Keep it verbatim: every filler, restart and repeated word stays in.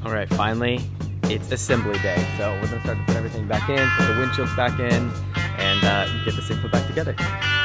All right, finally, it's assembly day. So we're gonna start to put everything back in, put the windshields back in, and uh, get this thing put back together.